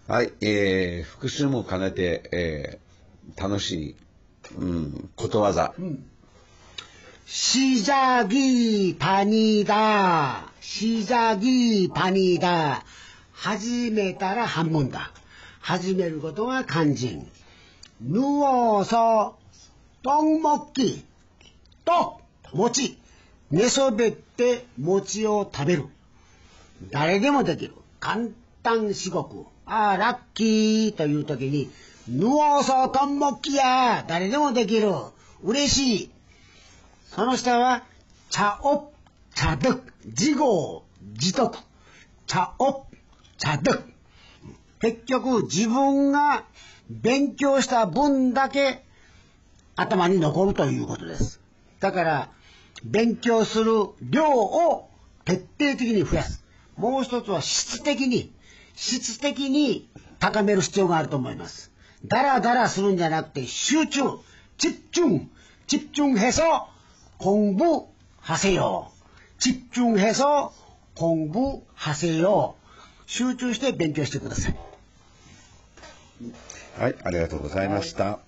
はい、復習も兼ねて、楽しい、ことわざ。 시작이 반이다. 시작이 반이다. 始めたら半分だ。始めることが肝心。누워서 떡 먹기. 떡,餅。寝そべって餅を食べる。誰でもできる。簡単至極。ああ、ラッキーという時に、누워서 떡 먹기야。誰でもできる。嬉しい。その下は、차업、차득、自業、自得。차업、차득。結局、自分が勉強した分だけ頭に残るということです。だから、勉強する量を徹底的に増やす。もう一つは質的に高める必要があると思います。だらだらするんじゃなくて集中、집중해서 공부하세요. 집중해서 공부하세요. 集中して勉強してください。 はい、ありがとうございました。